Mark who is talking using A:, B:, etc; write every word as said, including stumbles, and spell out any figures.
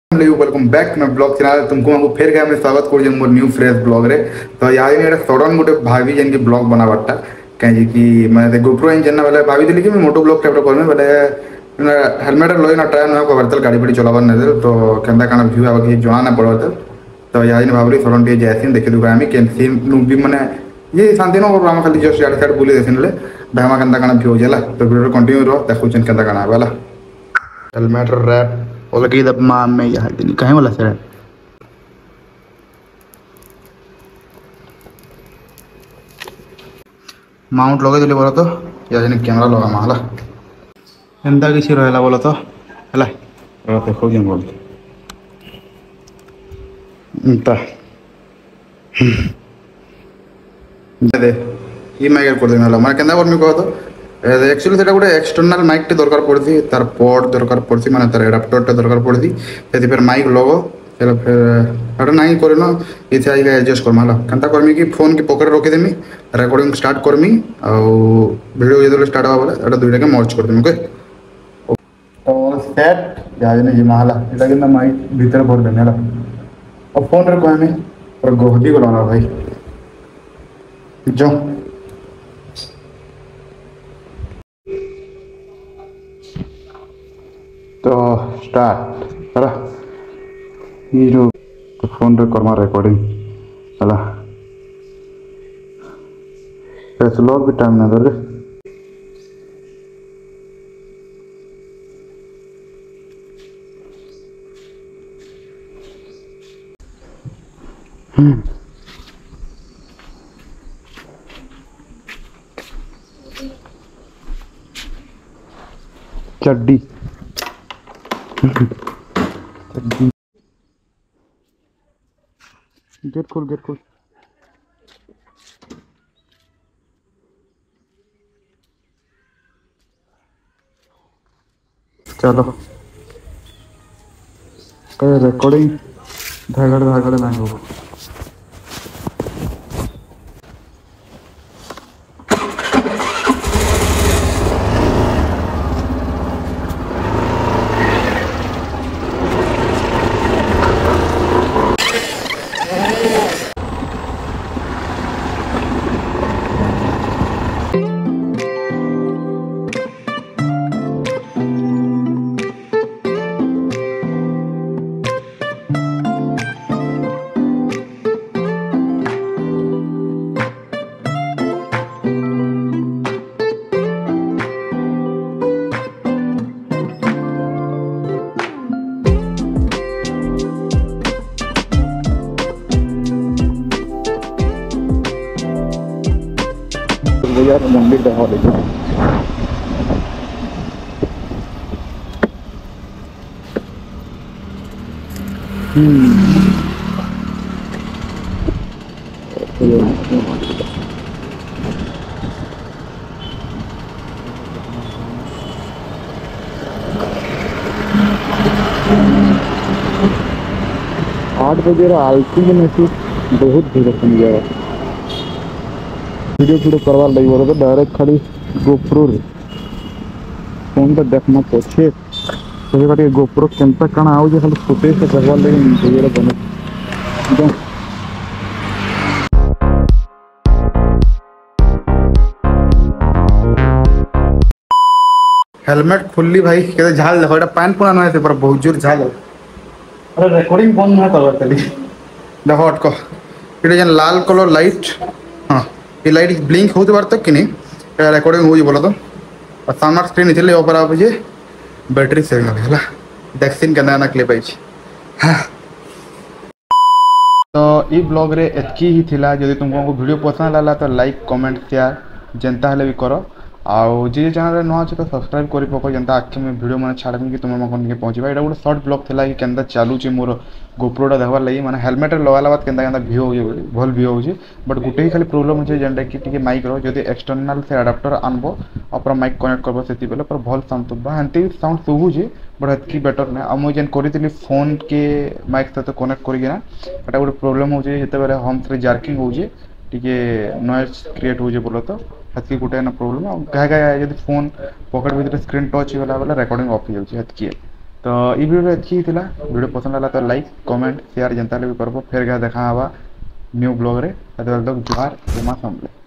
A: Welcome back मैं blog channel तुमको हमको फेर गया मैं स्वागत कर मोर न्यू फ्रेश ब्लॉग रे तो यहाँ दिन सडन गोटे भाभी जेन की ब्लॉग बनाबारटा कहीं कि मैं गोप्रो इन जेना बेले भाभी थी कि मैं मोटो ब्लॉग टाइप करमी बेले हेलमेट लगे ना ट्राए ना कर गाड़ी फाड़ी चलाबार नहीं तो केन्ता काना व्यू आवा कि जना ना पड़ो तो यहाँ दिन भावी सडन टे जासी देखी दुका आमी केन सीन भी माने ये शांति नगर आम खाली जस्ट इड साइड बुले देसी ना भामा केन्ता काना व्यू होला तो वीडियो कंटिन्यू रहो देखो केन्ता काना वाला हेलमेट रैप Olagi the mom में यहाँ दिन कहीं वाला सर माउंट लगे दिले बोला तो या जने कैमरा लगा माला एंदा किसी रहला बोला तो हला रहते हो जन बोल इंता दे ये माइक कर देना ला माने केंदा बोल मी कहो तो एक्चुअली सेटा गोटे एक्सटर्नाल माइक टे दरकार पड़ती तार पोर्ट दरकार पड़ती माने तार एडाप्टर टे दरकार पड़ती से फिर माइक लगो फिर फिर नहीं करनो इथे आइगा एडजस्ट कर माला कंता करमी कि फोन की पॉकेट रखी देमी रिकॉर्डिंग स्टार्ट करमी आ वीडियो जेदले स्टार्ट होबा बोले एटा दुइटा के मर्ज कर देमी ओके तो सेट या जने जे माला एटा के माइक भीतर भर देने ला और फोन रे कहमी और गोहदी गलाना भाई जो तो स्टार्ट चला ये जो फोन रे करमा रिकॉर्डिंग चला ऐसे लोग भी टाइम ना दे हम्म चड्डी गेट खोल गेट खोल चलो कहीं रिकॉर्डिंग धागड़ धागड़ ना हो यार मंदिर का हॉल है आठ बजे आलती में बहुत भीड़ बन गया वीडियो वीडियो करवा लगी बोलो तो डायरेक्ट खाली गोप्रो रे फोन तो देखना पछे तो खाली गोप्रो केनता काना आउ जे खाली फुटेज से करवा लगी वीडियो बने हेलमेट खुल्ली भाई केते झाल देखो एटा पान पुना न है पर बहुत जोर झाल अरे रिकॉर्डिंग बंद ना करवा तली देखो अटको एटा जन लाल कलर लाइट हां ये लाइट ब्लिंक होते बार तक कि नहीं रिकॉर्डिंग हो बोला तो और सामना स्क्रीन इतने ऊपर आप बैटरी सेविंग है देखसीन के ना क्लिप आई हाँ तो ये ब्लॉग रे एतकी ही थिला जदि तुमको वीडियो पसंद लाला तो लाइक कमेंट शेयर जनता हेले भी करो आउ जे चैनल रे नुआ तो सब्सक्राइब करि पको जनता आखि में वीडियो माने छाड़मी कि तुम मन के पहुंचबा एटा गोटे शॉर्ट ब्लॉग थिला कि केनता चालू छी मोर गोप्रोटा देखबार लगी माने हेलमेट लगाला बाद केनता केनता व्यू हो भल व्यू हो बट गुटे ही खाली प्रॉब्लम हो जेंटा कि टिके माइक रो जदि एक्सटर्नल से अडाप्टर आनबो और माइक कनेक्ट करबो सेति बेले पर भल साउंड तुबा हंते साउंड सुबु जे बट एतकी बेटर ना हम जेन करितली फोन के माइक सहित कनेक्ट करिगे ना एटा गोटे प्रॉब्लम हो जे जेते बेले होम से जार्किंग हो जे टिके नॉइज क्रिएट हो जे बोलो तो हतकी गोटे ना प्रॉब्लम कहे कहे यदि फोन पॉकेट भीतर स्क्रीन टच होला बेले रिकॉर्डिंग ऑफ हो जाउची हतकी तो ये वीडियो एतकी ही थिला वीडियो पसंद आला तो लाइक कमेंट शेयर जनता भी करबो फिर देखा हवा न्यू ब्लॉग रे। जुहार जमा समले।